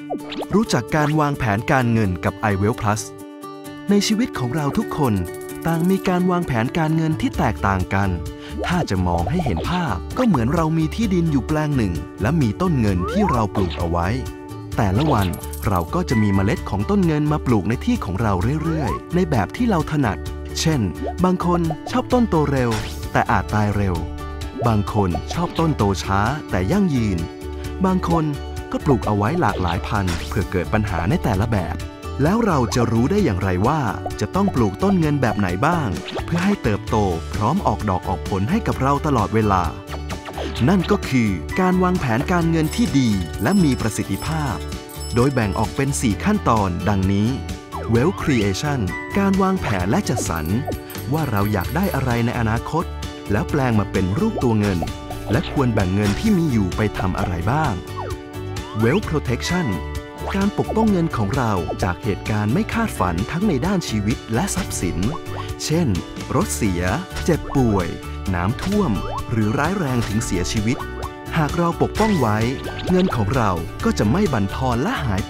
รู้จักการวางแผนการเงินกับ iWealth Plus ในชีวิตของเราทุกคนต่างมีการวางแผนการเงินที่แตกต่างกันถ้าจะมองให้เห็นภาพก็เหมือนเรามีที่ดินอยู่แปลงหนึ่งและมีต้นเงินที่เราปลูกเอาไว้แต่ละวันเราก็จะมีเมล็ดของต้นเงินมาปลูกในที่ของเราเรื่อยๆในแบบที่เราถนัดเช่นบางคนชอบต้นโตเร็วแต่อาจตายเร็วบางคนชอบต้นโตช้าแต่ยั่งยืนบางคนก็ปลูกเอาไว้หลากหลายพันธุ์เพื่อเกิดปัญหาในแต่ละแบบแล้วเราจะรู้ได้อย่างไรว่าจะต้องปลูกต้นเงินแบบไหนบ้างเพื่อให้เติบโตพร้อมออกดอกออกผลให้กับเราตลอดเวลานั่นก็คือการวางแผนการเงินที่ดีและมีประสิทธิภาพโดยแบ่งออกเป็น 4 ขั้นตอนดังนี้ Wealth Creation การวางแผนและจัดสรรว่าเราอยากได้อะไรในอนาคตแล้วแปลงมาเป็นรูปตัวเงินและควรแบ่งเงินที่มีอยู่ไปทำอะไรบ้าง Wealth Protection การปกป้องเงินของเราจากเหตุการณ์ไม่คาดฝันทั้งในด้านชีวิตและทรัพย์สินเช่นรถเสียเจ็บป่วยน้ำท่วมหรือร้ายแรงถึงเสียชีวิตหากเราปกป้องไว้เงินของเราก็จะไม่บั่นทอนและหายไป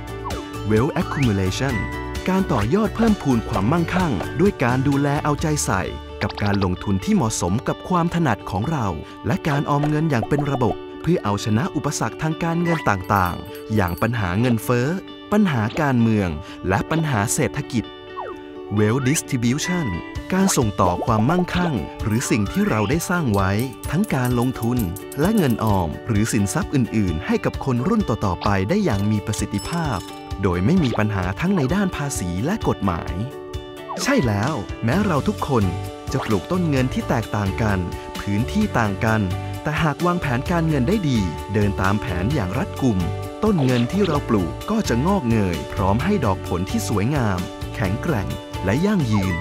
Wealth Accumulation การต่อยอดเพิ่มพูนความมั่งคั่งด้วยการดูแลเอาใจใส่กับการลงทุนที่เหมาะสมกับความถนัดของเราและการออมเงินอย่างเป็นระบบเพื่อเอาชนะอุปสรรคทางการเงินต่างๆอย่างปัญหาเงินเฟ้อปัญหาการเมืองและปัญหาเศรษฐกิจ Wealth Distribution การส่งต่อความมั่งคั่งหรือสิ่งที่เราได้สร้างไว้ทั้งการลงทุนและเงินออมหรือสินทรัพย์อื่นๆให้กับคนรุ่นต่อๆไปได้อย่างมีประสิทธิภาพโดยไม่มีปัญหาทั้งในด้านภาษีและกฎหมายใช่แล้วแม้เราทุกคนจะปลูกต้นเงินที่แตกต่างกันพื้นที่ต่างกันแต่หากวางแผนการเงินได้ดีเดินตามแผนอย่างรัดกุมต้นเงินที่เราปลูกก็จะงอกเงยพร้อมให้ดอกผลที่สวยงามแข็งแกร่งและยั่งยืน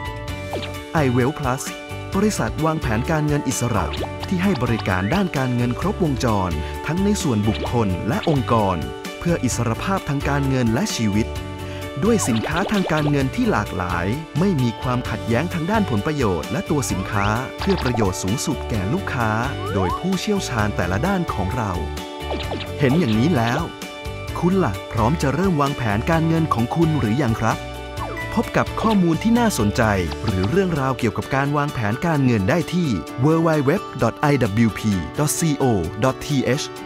iWealth Plus บริษัทวางแผนการเงินอิสระที่ให้บริการด้านการเงินครบวงจรทั้งในส่วนบุคคลและองค์กรเพื่ออิสรภาพทางการเงินและชีวิตด้วยสินค้าทางการเงินที่หลากหลายไม่มีความขัดแย้งทางด้านผลประโยชน์และตัวสินค้าเพื่อประโยชน์สูงสุดแก่ลูกค้าโดยผู้เชี่ยวชาญแต่ละด้านของเราเห็นอย่างนี้แล้วคุณล่ะพร้อมจะเริ่มวางแผนการเงินของคุณหรือยังครับพบกับข้อมูลที่น่าสนใจหรือเรื่องราวเกี่ยวกับการวางแผนการเงินได้ที่ www.iwp.co.th